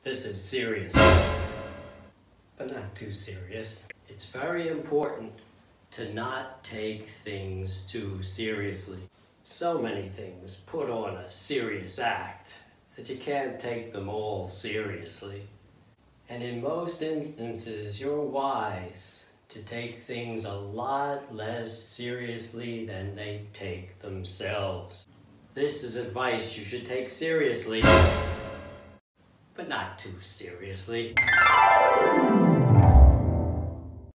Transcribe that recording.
This is serious, but not too serious. It's very important to not take things too seriously. So many things put on a serious act that you can't take them all seriously. And in most instances, you're wise to take things a lot less seriously than they take themselves. This is advice you should take seriously, but not too seriously.